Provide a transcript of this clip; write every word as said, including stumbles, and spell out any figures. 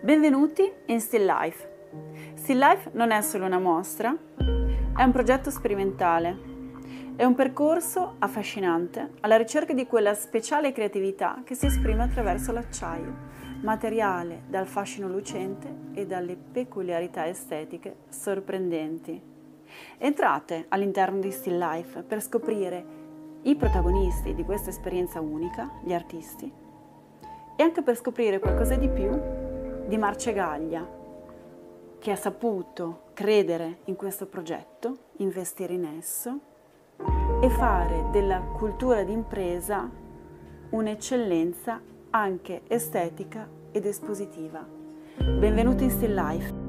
Benvenuti in Still Life. Still Life non è solo una mostra, è un progetto sperimentale. È un percorso affascinante alla ricerca di quella speciale creatività che si esprime attraverso l'acciaio, materiale dal fascino lucente e dalle peculiarità estetiche sorprendenti. Entrate all'interno di Still Life per scoprire i protagonisti di questa esperienza unica, gli artisti, e anche per scoprire qualcosa di più di Marcegaglia, che ha saputo credere in questo progetto, investire in esso e fare della cultura d'impresa un'eccellenza anche estetica ed espositiva. Benvenuti in Still Life.